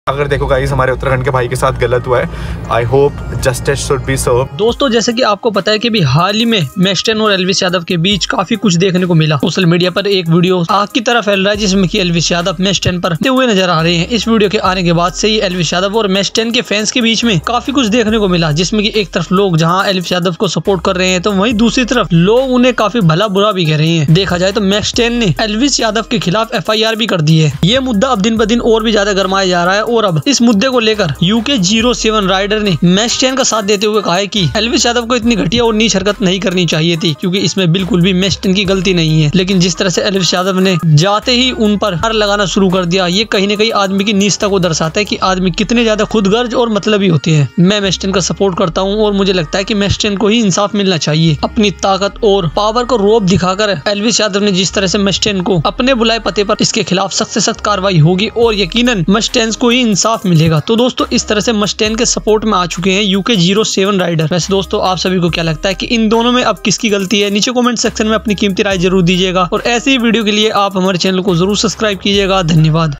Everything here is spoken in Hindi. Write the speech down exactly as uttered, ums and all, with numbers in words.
अगर देखो गाइस हमारे उत्तराखंड के भाई के साथ गलत हुआ है, I hope justice should be served. दोस्तों जैसे कि आपको पता है कि भी हाल ही में मैस्टन और एल्विस यादव के बीच काफी कुछ देखने को मिला। सोशल मीडिया पर एक वीडियो आग की तरह फैल रहा है जिसमें कि एल्विस यादव मैस्टन पर हुए नजर आ रहे हैं। इस वीडियो के आने के बाद से ही एल्विस यादव और मैस्टन के फैंस के बीच में काफी कुछ देखने को मिला, जिसमें कि एक तरफ लोग जहां एल्विस यादव को सपोर्ट कर रहे हैं तो वहीं दूसरी तरफ लोग उन्हें काफी भला बुरा भी कह रहे हैं। देखा जाए तो मैस्टन ने एल्विस यादव के खिलाफ एफ आई आर भी कर दी है। ये मुद्दा अब दिन ब दिन और भी ज्यादा गरमाया जा रहा है और अब इस मुद्दे को लेकर यूके जीरो सेवन राइडर ने मैस्टन का साथ देते हुए कहा है कि एल्विस यादव को इतनी घटिया और नीच हरकत नहीं करनी चाहिए थी, क्योंकि इसमें बिल्कुल भी मैस्टन की गलती नहीं है। लेकिन जिस तरह से एल्विस यादव ने जाते ही उन पर हार लगाना शुरू कर दिया, ये कहीं न कहीं आदमी की नीचता को दर्शाता है कि आदमी कितने ज्यादा खुदगर्ज और मतलबी होते हैं। मैं मैस्टन का सपोर्ट करता हूँ और मुझे लगता है कि मैस्टन को ही इंसाफ मिलना चाहिए। अपनी ताकत और पावर को रोब दिखाकर एल्विस यादव ने जिस तरह से मैस्टन को अपने बुलाए पते पर इसके खिलाफ सख्त से सख्त कार्रवाई होगी और यकीनन मैस्टन को ही इंसाफ मिलेगा। तो दोस्तों इस तरह से मैस्टन के सपोर्ट में आ चुके हैं यूके जीरो सेवन राइडर। वैसे दोस्तों आप सभी को क्या लगता है कि इन दोनों में अब किसकी गलती है? नीचे कमेंट सेक्शन में अपनी कीमती राय जरूर दीजिएगा और ऐसी ही वीडियो के लिए आप हमारे चैनल को जरूर सब्सक्राइब कीजिएगा। धन्यवाद।